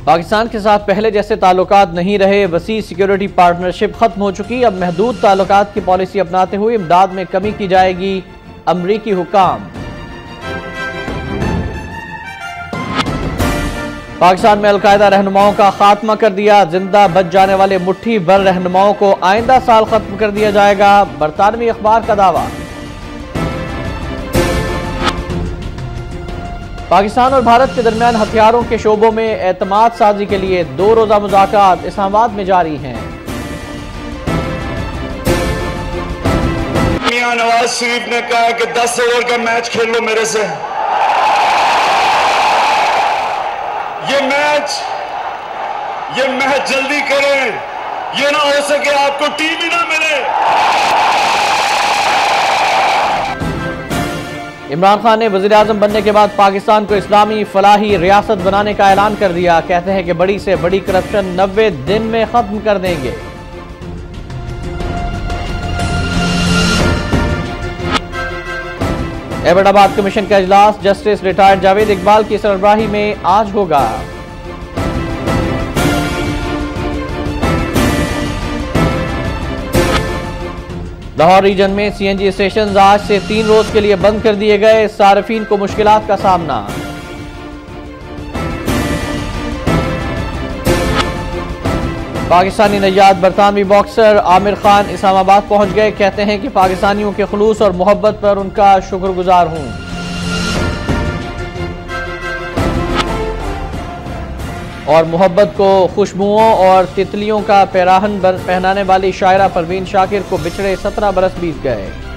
पाकिस्तान के साथ पहले जैसे ताल्लुकात नहीं रहे, वसी सिक्योरिटी पार्टनरशिप खत्म हो चुकी। अब महदूद ताल्लुकात की पॉलिसी अपनाते हुए इमदाद में कमी की जाएगी, अमरीकी हुक्काम। पाकिस्तान में अलकायदा रहनुमाओं का खात्मा कर दिया, जिंदा बच जाने वाले मुट्ठी भर रहनुमाओं को आइंदा साल खत्म कर दिया जाएगा, बरतानवी अखबार का दावा। पाकिस्तान और भारत के दरमियान हथियारों के शोबों में एतमाद साजी के लिए 2 रोजा मुज़ाकरात इस्लामाबाद में जारी हैं। मियां नवाज शरीफ ने कहा कि 10 ओवर का मैच खेल लो मेरे से। ये मैच जल्दी करें, ये ना हो सके आपको टीम ही ना मिले। इमरान खान ने वज़ीर आज़म बनने के बाद पाकिस्तान को इस्लामी फलाही रियासत बनाने का ऐलान कर दिया। कहते हैं कि बड़ी से बड़ी करप्शन 90 दिन में खत्म कर देंगे। एबटाबाद कमीशन का इजलास जस्टिस रिटायर्ड जावेद इकबाल की सरबराही में आज होगा। लाहौर रीजन में सीएनजी स्टेशन आज से 3 रोज के लिए बंद कर दिए गए, सार्फिन को मुश्किलात का सामना। पाकिस्तानी नैयाद बरतानवी बॉक्सर आमिर खान इस्लामाबाद पहुंच गए। कहते हैं कि पाकिस्तानियों के खुलूस और मोहब्बत पर उनका शुक्रगुजार हूं। और मोहब्बत को खुशबुओं और तितलियों का पैराहन पहनाने वाली शायरा परवीन शाकिर को बिछड़े 17 बरस बीत गए।